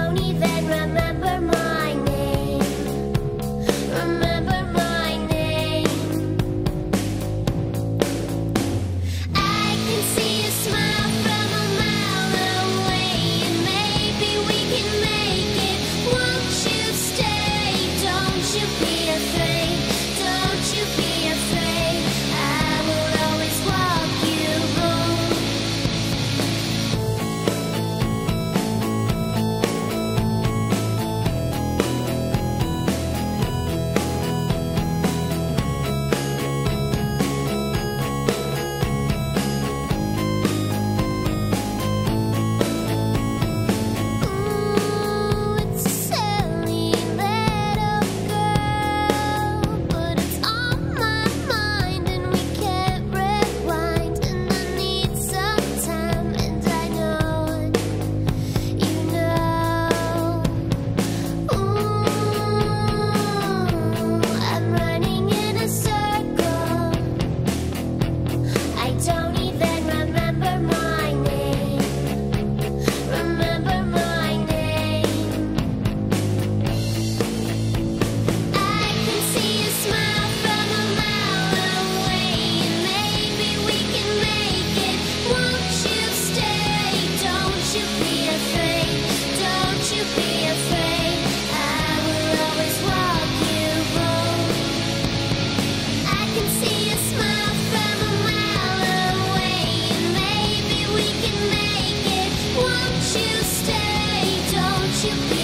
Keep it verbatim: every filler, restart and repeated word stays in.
don't even remember my name. Remember my name. I can see a smile from a mile away, and maybe we can make it. Won't you stay? Don't you be afraid. Don't you be afraid. I will always walk you home. Ooh, it's a silly little girl, but it's on my mind, and we can't rewind. And I need some time, and I know you know. Ooh, I'm running in a circle. I don't even remember my name. Remember my name. I can see a smile from a mile away, and maybe we can make it. Won't you stay? Don't you be afraid. Don't you be afraid. I will always walk you home. I can see a smile from a mile away, and maybe we can make it. Won't you stay? Don't you be